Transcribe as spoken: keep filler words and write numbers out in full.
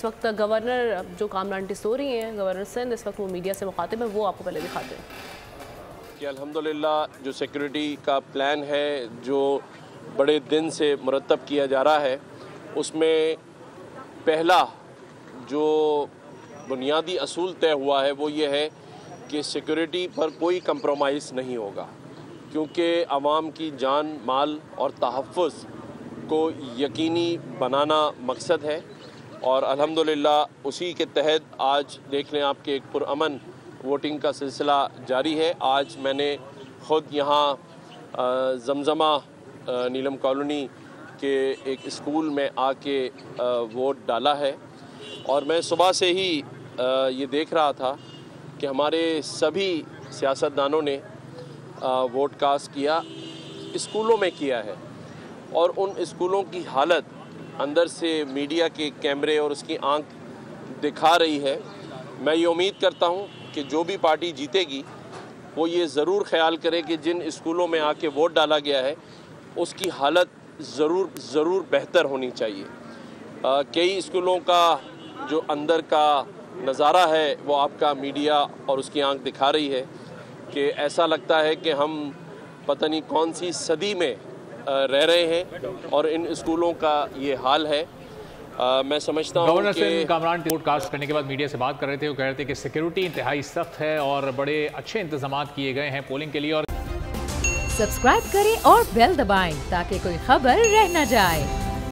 इस वक्त गवर्नर जो कामरान टिसोरी हैं, गवर्नर सिंध, इस वक्त वो मीडिया से मुखातिब हैं, वो आपको पहले दिखाते हैं कि अल्हम्दुलिल्लाह जो सिक्योरिटी का प्लान है जो बड़े दिन से मुरतब किया जा रहा है, उसमें पहला जो बुनियादी असूल तय हुआ है वो ये है कि सिक्योरिटी पर कोई कंप्रोमाइज़ नहीं होगा, क्योंकि आवाम की जान, माल और तहफ़्फ़ुज़ को यकीनी बनाना मकसद है। और अल्हम्दुलिल्लाह उसी के तहत आज देख लें आपके एक पुरअमन वोटिंग का सिलसिला जारी है। आज मैंने ख़ुद यहाँ जमजमा नीलम कॉलोनी के एक स्कूल में आके वोट डाला है और मैं सुबह से ही ये देख रहा था कि हमारे सभी सियासतदानों ने वोट कास्ट किया, स्कूलों में किया है और उन स्कूलों की हालत अंदर से मीडिया के कैमरे और उसकी आंख दिखा रही है। मैं ये उम्मीद करता हूँ कि जो भी पार्टी जीतेगी वो ये ज़रूर ख्याल करे कि जिन स्कूलों में आके वोट डाला गया है उसकी हालत ज़रूर ज़रूर बेहतर होनी चाहिए। आ, कई स्कूलों का जो अंदर का नज़ारा है वो आपका मीडिया और उसकी आंख दिखा रही है कि ऐसा लगता है कि हम पता नहीं कौन सी सदी में रह रहे हैं और इन स्कूलों का ये हाल है। आ, मैं समझता हूँ governor Sindh Kamran vote cast करने के बाद मीडिया से बात कर रहे थे। वो कह रहे थे कि सिक्योरिटी इंतहाई सख्त है और बड़े अच्छे इंतजाम किए गए हैं पोलिंग के लिए। और सब्सक्राइब करें और बेल दबाएं ताकि कोई खबर रह न जाए।